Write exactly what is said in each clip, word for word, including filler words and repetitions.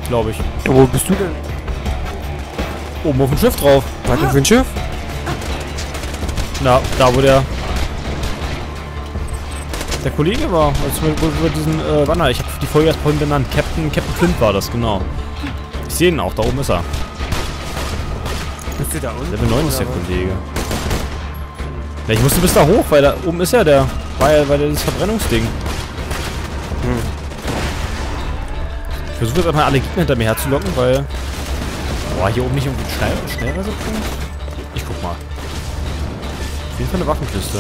Glaube ich. Wo bist du denn? Oben auf dem Schiff drauf. Was denn für ein Schiff? Na, da wo der... Der Kollege war. Also über diesen äh, Wanner. Ich habe die Folge erst vorhin genannt. Captain, Captain Flint war das, genau. Ich sehe ihn auch. Da oben ist er. Bist du da unten? Level neun ist der Kollege. Ja, ich musste bis da hoch, weil da oben ist ja der. War ja, weil das Verbrennungsding. Hm. Ich versuche jetzt einfach alle Gegner hinter mir herzulocken, weil... Boah, hier oben nicht irgendwie schnell, Schnellreisepunkt? Ich guck mal. Auf jeden Fall eine Waffenkiste.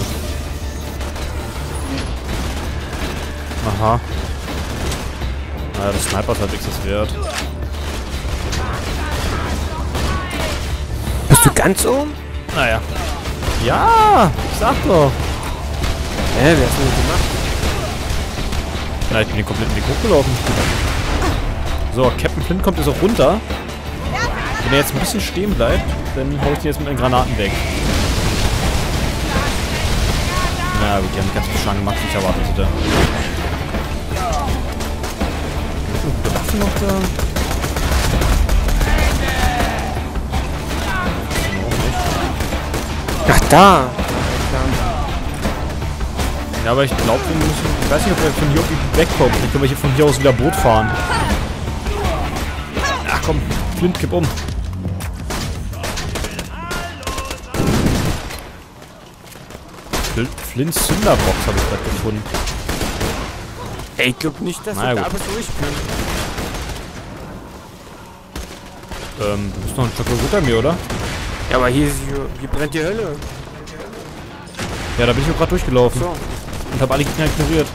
Aha. Naja, das Sniper ist halt nichts wert. Bist du ganz oben? Naja. Ja, ich sag doch. Hä, wer hast du denn gemacht? Ja, ich bin den kompletten Weg hochgelaufen. So, Captain Flint kommt jetzt auch runter. Wenn er jetzt ein bisschen stehen bleibt, dann hau ich den jetzt mit den Granaten weg. Na gut, die haben ganz viel Schaden gemacht, wie ich erwartet hätte. Gute Waffen noch da. Ach, da! Ja, aber ich glaube, wir müssen... Ich weiß nicht, ob wir von hier irgendwie wegkommen. Dann können wir hier von hier aus wieder Boot fahren. Ach komm, Flint, kipp um. Flints Zünderbox habe ich gerade gefunden. Ey, ich glaube nicht, dass Na, du gut. da bist, wo ich bin. Ähm, du bist noch ein Stück unter mir, oder? Ja, aber hier, ist, hier, hier brennt die Hölle. Ja, da bin ich auch gerade durchgelaufen. So. Und habe alle Gegner ignoriert.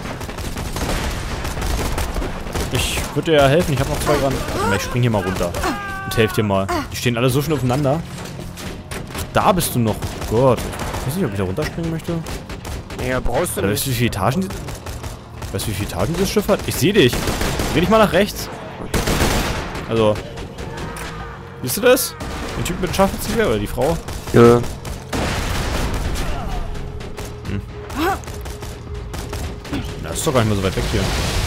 Ich würde dir ja helfen, ich habe noch zwei Gramm. Ich spring hier mal runter. Und helf dir mal. Die stehen alle so schön aufeinander. Da bist du noch. Oh Gott. Ich weiß nicht, ob ich da runterspringen möchte. Ja, brauchst du Oder weißt nicht. du, wie viele Etagen... Weißt du, wie viele Etagen dieses Schiff hat? Ich sehe dich. Dreh dich mal nach rechts. Also... Siehst du das? Den Typ mit dem Scharfschützengewehr oder die Frau? Ja. Na, ist doch gar nicht mehr so weit weg hier.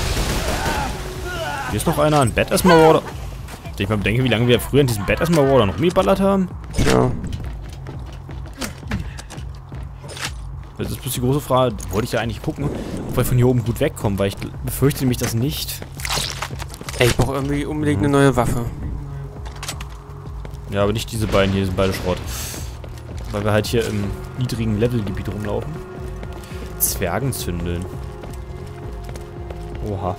Hier ist noch einer, ein Bad Asthma Water. Wenn ich mal bedenke, wie lange wir früher in diesem Bad Asthma Water noch rumgeballert haben. Ja. Das ist bloß die große Frage. Wollte ich ja eigentlich gucken, ob wir von hier oben gut wegkommen, weil ich befürchte nämlich das nicht. Ey, ich brauche irgendwie unbedingt eine neue Waffe. Ja, aber nicht diese beiden hier, die sind beide Schrott. Weil wir halt hier im niedrigen Levelgebiet rumlaufen. Zwergen zündeln. Oha.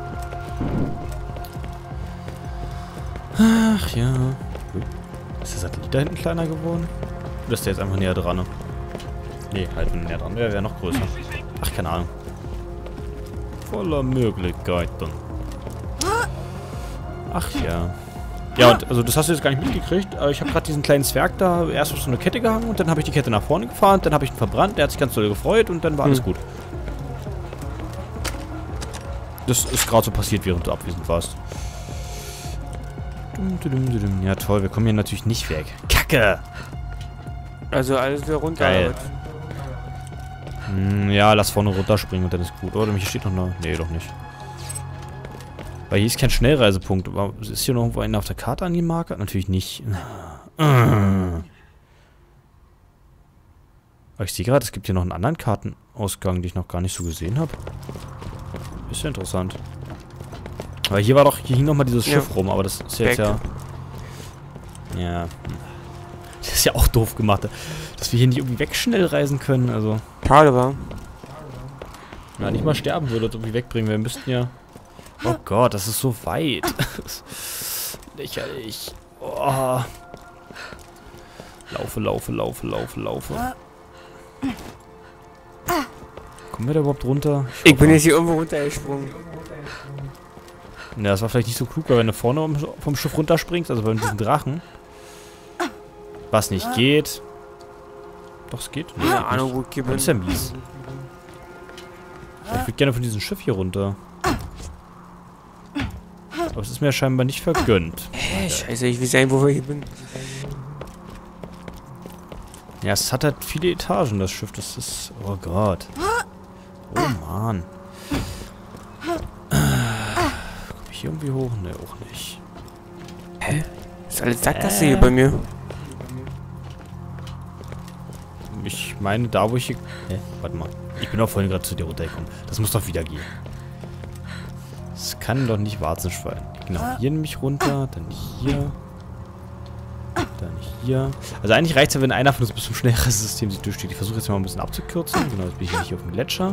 Ach ja. Ist der Satellit da hinten kleiner geworden? Oder ist der jetzt einfach näher dran? Ne? Nee, halt wenn näher dran wäre, wäre noch größer. Ach, keine Ahnung. Voller Möglichkeiten. Ach ja. Ja, und also das hast du jetzt gar nicht mitgekriegt, aber ich habe gerade diesen kleinen Zwerg da erst auf so eine Kette gehangen und dann habe ich die Kette nach vorne gefahren, dann habe ich ihn verbrannt, der hat sich ganz doll gefreut und dann war alles Hm. gut. Das ist gerade so passiert, während du abwesend warst. Ja toll, wir kommen hier natürlich nicht weg. Kacke! Also alles wieder runter. Geil. Hm, ja, lass vorne runterspringen und dann ist gut. Oder hier steht noch eine... Nee, doch nicht. Weil hier ist kein Schnellreisepunkt. Aber ist hier noch irgendwo einer auf der Karte angemarkert? Natürlich nicht. Aber ich sehe gerade, es gibt hier noch einen anderen Kartenausgang, den ich noch gar nicht so gesehen habe. Ist ja interessant. Weil hier war doch, hier hing noch mal dieses Ja. Schiff rum, aber das ist jetzt Weg. ja... Ja. Das ist ja auch doof gemacht, dass wir hier nicht irgendwie wegschnell reisen können, also... Schade war. Ja, nicht mal sterben würde, irgendwie wegbringen. Wir müssten ja... Oh Gott, das ist so weit. Lächerlich. Oh. Laufe, laufe, laufe, laufe, laufe. Kommen wir da überhaupt runter? Ich bin jetzt hier irgendwo runtergesprungen. Ja, das war vielleicht nicht so klug, weil wenn du vorne vom Schiff runterspringst, also bei diesen Drachen. Was nicht geht. Doch, es geht. Nee, Keine geht Ahnung, nicht. wo ich hier Das bin. ist ja mies. Ich würde gerne von diesem Schiff hier runter. Aber es ist mir scheinbar nicht vergönnt. Hä, scheiße, ich will sein, wo wir hier bin. Ja, es hat halt viele Etagen, das Schiff. Das ist... Oh Gott. Oh, Mann. Komm ich hier irgendwie hoch? Ne, auch nicht. Hä? Ist alles Sackgasse Äh. hier bei mir. Ich meine, da wo ich hier... Hä? Warte mal. Ich bin doch vorhin gerade zu dir runtergekommen. Das muss doch wieder gehen. Das kann doch nicht Warzenschwein. Genau, hier nehme ich runter, dann hier. Dann hier. Also eigentlich reicht es ja, wenn einer von uns bis zum schnelleren System sich durchsteht. Ich versuche jetzt mal ein bisschen abzukürzen. Genau, jetzt bin ich hier auf dem Gletscher.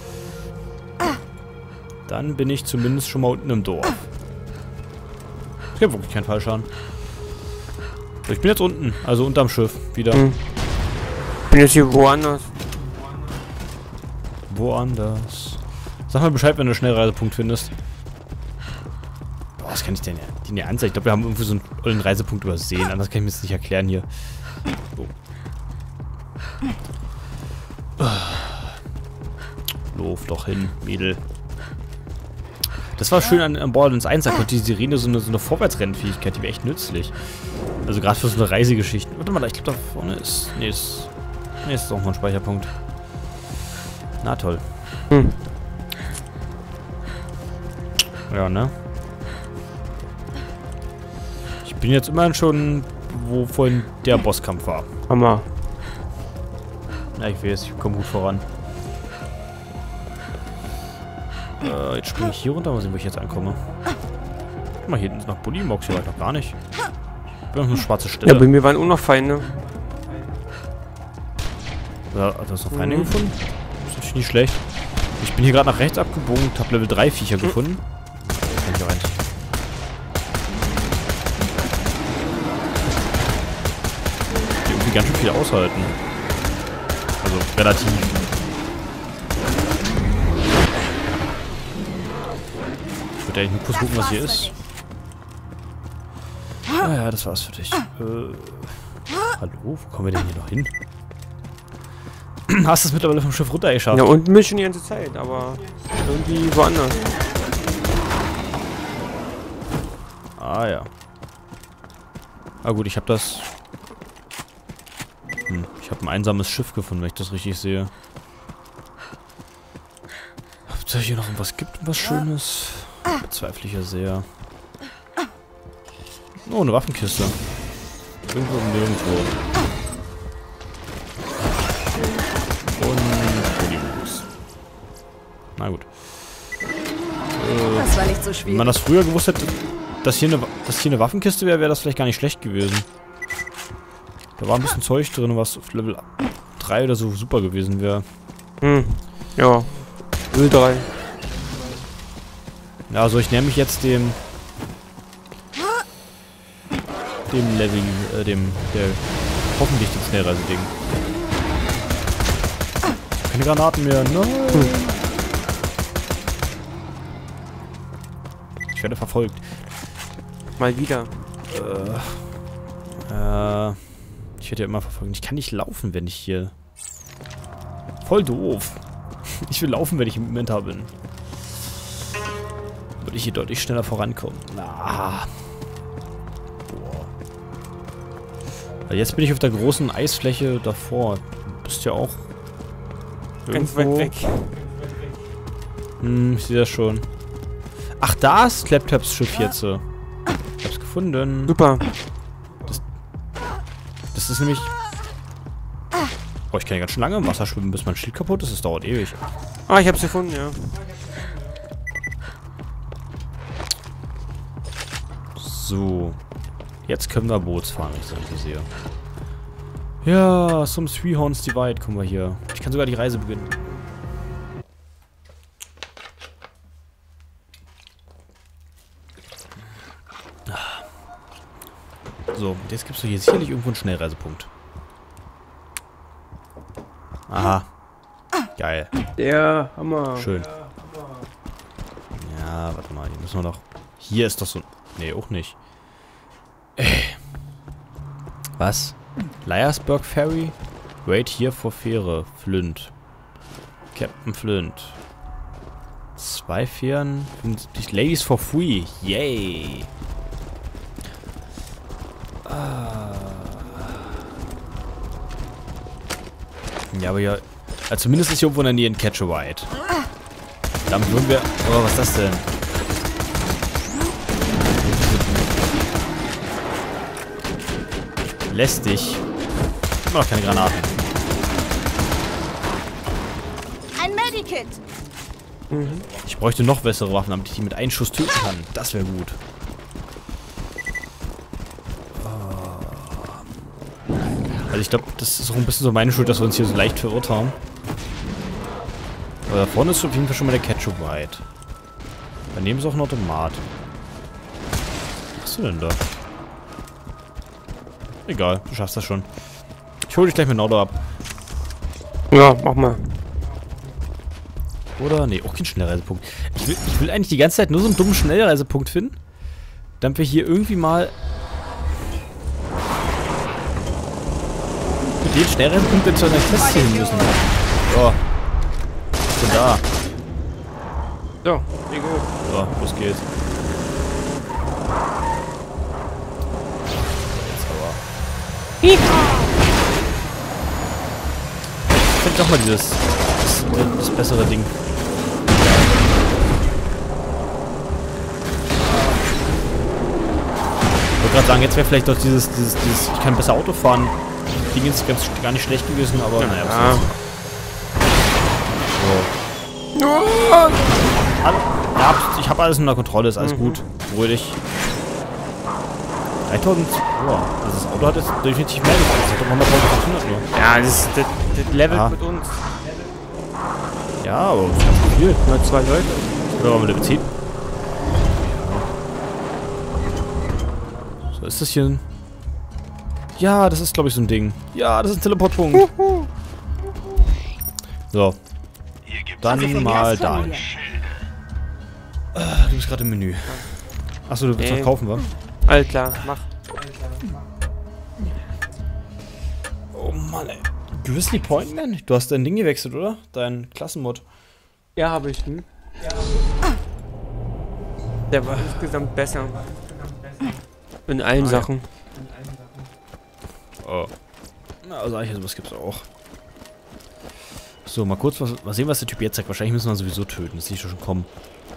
Dann bin ich zumindest schon mal unten im Dorf. Es gibt wirklich keinen Fallschaden. So, ich bin jetzt unten, also unterm Schiff. Wieder. Hm. Bin jetzt hier woanders. Woanders. Sag mal Bescheid, wenn du einen Schnellreisepunkt findest. Boah, was kann ich denn ja? Die nicht anzeigen. Ich glaube, wir haben irgendwie so einen ollen Reisepunkt übersehen. Anders kann ich mir das nicht erklären hier. Oh. Lauf doch hin, Mädel. Das war schön an, an Borderlands eins. Da konnte die Sirene so eine, so eine Vorwärtsrennfähigkeit. Die wäre echt nützlich. Also gerade für so eine Reisegeschichte. Warte mal, ich glaube, da vorne ist... Nee, ist... Nee, ist auch mal ein Speicherpunkt. Na toll. Hm. Ja, ne? Ich bin jetzt immerhin schon, wo vorhin der Bosskampf war. Hammer. Ja, ich weiß, ich komme gut voran. Äh, jetzt springe ich hier runter, mal sehen, wo ich jetzt ankomme. Guck mal, hier hinten ist noch Bullimox, hier war ich noch gar nicht. Ich bin noch eine schwarze Stelle. Ja, bei mir waren auch noch Feinde. Ja, hast du noch Feinde mhm. gefunden? Das ist natürlich nicht schlecht. Ich bin hier gerade nach rechts abgebogen und habe Level drei Viecher mhm. gefunden. Kann ich auch eigentlich. Die irgendwie ganz schön viel aushalten. Also relativ. Ich würde eigentlich nur kurz gucken, was hier ist. Ah ja, das war's für dich. Äh, hallo, wo kommen wir denn hier noch hin? Hast du es mittlerweile vom Schiff runtergeschafft? Ja, unten bin ich schon die ganze Zeit, aber irgendwie woanders. Ah ja. Ah gut, ich habe das... Hm, ich habe ein einsames Schiff gefunden, wenn ich das richtig sehe. Ob es hier noch irgendwas gibt, was Schönes? Bezweifle ich ja sehr. Oh, eine Waffenkiste. Irgendwo und nirgendwo. Na gut. Äh, das war nicht so schwierig. Wenn man das früher gewusst hätte, dass hier eine, dass hier eine Waffenkiste wäre, wäre das vielleicht gar nicht schlecht gewesen. Da war ein bisschen Zeug drin, was auf Level drei oder so super gewesen wäre. Hm. Ja. Level drei. Ja, also ich näher mich jetzt dem... dem Level, äh, dem, der hoffentlich dem Schnellreise-Ding. Keine Granaten mehr, nein! Hm. Ich werde verfolgt. Mal wieder. Äh, äh, ich werde ja immer verfolgt. Ich kann nicht laufen, wenn ich hier... Voll doof. Ich will laufen, wenn ich im Inventar bin. Würde ich hier deutlich schneller vorankommen. Na. Boah. Weil jetzt bin ich auf der großen Eisfläche davor. Du bist ja auch... Ganz irgendwo. weit weg. Hm, ich sehe das schon. Ach, da ist Claptaps Schiff jetzt. Ich hab's gefunden. Super. Das, das ist nämlich... Oh, ich kann ja ganz schön lange im Wasser schwimmen, bis mein Schild kaputt ist. Das dauert ewig. Ah, ich hab's gefunden, ja. So. Jetzt können wir Boots fahren, wenn ich das richtig sehe. Ja, zum Three Horns Divide kommen wir hier. Ich kann sogar die Reise beginnen. So, und jetzt gibst du hier sicherlich irgendwo einen Schnellreisepunkt. Aha. Geil. Der Hammer. Schön. Ja, warte mal, hier müssen wir noch... Hier ist doch so... Nee, auch nicht. Äh. Was? Liarsburg Ferry? Wait here for Fähre. Flint. Captain Flint. Zwei Fähren. fünfundsiebzig Ladies for free. Yay. Ah. Ja, aber ja... Also zumindest ist hier irgendwo in der Nähe ein Catch-a-Ride. Damit würden wir... Oh, was ist das denn? lästig. Immer noch keine Granaten. Ein Medikit. Mhm. Ich bräuchte noch bessere Waffen, damit ich die mit einem Schuss töten kann. Das wäre gut. Also ich glaube, das ist auch ein bisschen so meine Schuld, dass wir uns hier so leicht verirrt haben. Aber da vorne ist auf jeden Fall schon mal der Ketchup weit. Daneben ist auch ein Automat. Was hast du denn da? Egal, du schaffst das schon. Ich hole dich gleich mit dem Auto ab. Ja, mach mal. Oder? Nee, auch kein Schnellreisepunkt. Ich will, ich will eigentlich die ganze Zeit nur so einen dummen Schnellreisepunkt finden. Damit wir hier irgendwie mal... Mit dem Schnellreisepunkt jetzt zu einer Quest hin müssen. So. Ich bin da. So, Ego. So, los geht's. Jetzt aber. Ich finde doch mal dieses... Das, das bessere Ding. Ich wollte gerade sagen, jetzt wäre vielleicht doch dieses, dieses, dieses, ich kann besser Auto fahren. Ding ist ganz, gar nicht schlecht gewesen, aber naja, was Ja. so. Hallo. Ja, ich habe alles unter Kontrolle, ist alles mhm. gut. Ruhig dich. dreitausend. Oh, also das Auto hat jetzt definitiv mehr gekostet. Das hat doch hunderttausendfünfhundert nur. Ja, das, das, das levelt ah. mit uns. Ja, aber das ist ganz schön viel. Nur zwei Leute. Oder wollen wir Level zehn? So, ist das hier ein... Ja, das ist, glaube ich, so ein Ding. Ja, das ist ein Teleportpunkt. So. Dann mal da. Ah, du bist gerade im Menü. Achso, du willst Nee. noch kaufen, wa? Alles klar, mach. Oh Mann, ey. Grizzly Point, man? Du hast dein Ding gewechselt, oder? Dein Klassenmod. Ja, habe ich. Hm? Der war insgesamt besser. In allen Ah, ja. Sachen. Oh. Na, also eigentlich sowas gibt's auch. So, mal kurz was, mal sehen, was der Typ jetzt sagt. Wahrscheinlich müssen wir ihn sowieso töten. Das sehe ich schon kommen.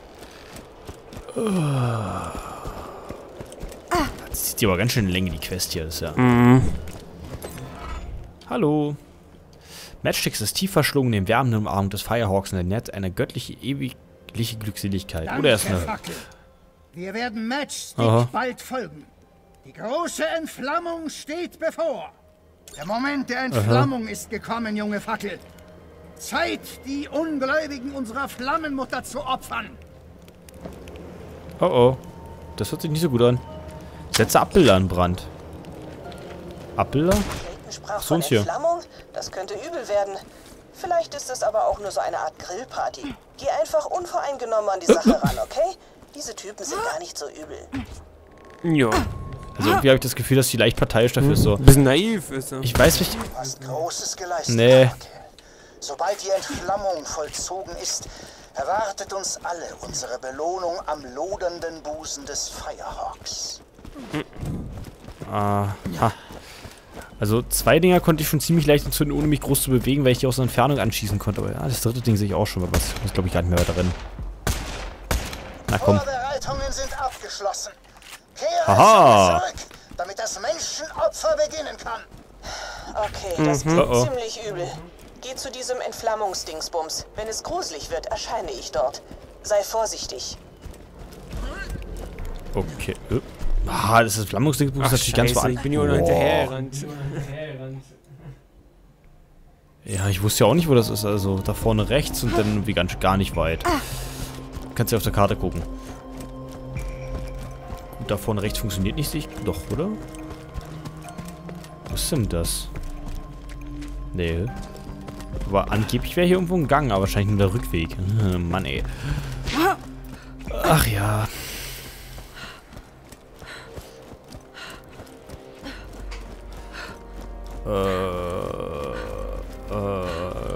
Das zieht die aber ganz schön in Länge, die Quest hier. Das ist ja... Mhm. Hallo. Matchsticks ist tief verschlungen in den wärmenden Umarmung des Firehawks in der Net eine göttliche, ewigliche Glückseligkeit. Danke, Oder er ist eine... Fackel. Wir werden Matchstick Aha. bald folgen. Die große Entflammung steht bevor. Der Moment der Entflammung ist gekommen, junge Fackel. Zeit, die Ungläubigen unserer Flammenmutter zu opfern. Oh oh. Das hört sich nicht so gut an. Setze Abbilder in Brand. Abbilder? Sprach So von uns hier. Entflammung? Das könnte übel werden. Vielleicht ist es aber auch nur so eine Art Grillparty. Geh einfach unvoreingenommen an die Sache ran, okay? Diese Typen sind gar nicht so übel. Ja. Also irgendwie habe ich das Gefühl, dass die leicht parteiisch dafür ist so. Ein bisschen naiv ist er. Ich weiß nicht... Du hast Großes geleistet, Nee. Fackel. Sobald die Entflammung vollzogen ist, erwartet uns alle unsere Belohnung am lodernden Busen des Firehawks. Ah, ha. Also zwei Dinger konnte ich schon ziemlich leicht entzünden, ohne mich groß zu bewegen, weil ich die aus der Entfernung anschießen konnte. Aber ja, das dritte Ding sehe ich auch schon, aber das muss, glaube ich, gar nicht mehr weiter rennen. Na komm. Vorbereitungen sind abgeschlossen. Kehre Aha. zurück, damit das Menschenopfer beginnen kann. Okay, das Mhm. klingt Oh oh. ziemlich übel. Geh zu diesem Entflammungsdingsbums. Wenn es gruselig wird, erscheine ich dort. Sei vorsichtig. Okay. Äh. Ah, das ist Flammungsding, das ist natürlich ganz Scheiße, woanders. ich bin hier nur hinterhergerannt. Ja, ich wusste ja auch nicht, wo das ist. Also da vorne rechts und dann irgendwie ganz gar nicht weit. Kannst ja auf der Karte gucken. Gut, da vorne rechts funktioniert nicht. Ich, doch, oder? Was ist denn das? Nee. Aber angeblich wäre hier irgendwo ein Gang, aber wahrscheinlich nur der Rückweg. Mann, ey. Ach ja. Äh, äh,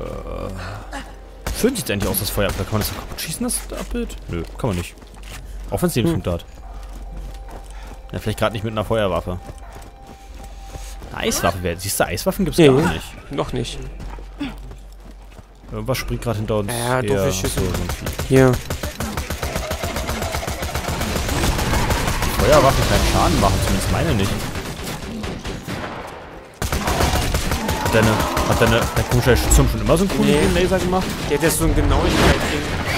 schön sieht es endlich aus, das Feuer. Kann man das noch kaputt schießen, das Abbild? Nö, kann man nicht. Auch wenn es den Punkt hat. Ja, vielleicht gerade nicht mit einer Feuerwaffe. Eine Eiswaffe wäre. Siehst du, Eiswaffen gibt es Nee, gar nicht. noch nicht. Irgendwas springt gerade hinter uns. Ja, doofe Ja, Schüsse. so, so ein Vieh. Hier. Feuerwaffen keinen Schaden machen, zumindest meine nicht. Hat deine, hat deine, der komische Sturm schon immer so einen coolen Nee. Laser gemacht? Der hat jetzt so ein Genauigkeit-Ding.